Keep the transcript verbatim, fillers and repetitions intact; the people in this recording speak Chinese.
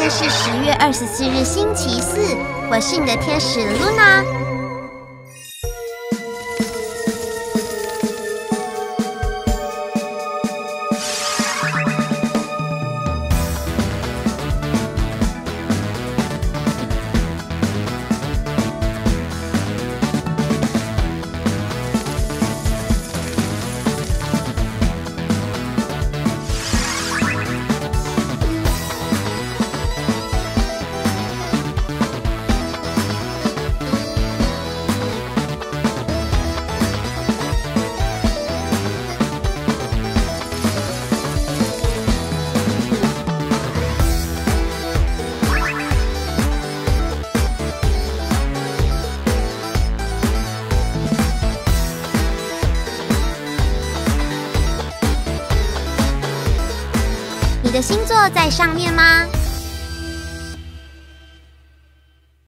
是十月二十四日星期四，我是你的天使露娜。你的星座在上面吗？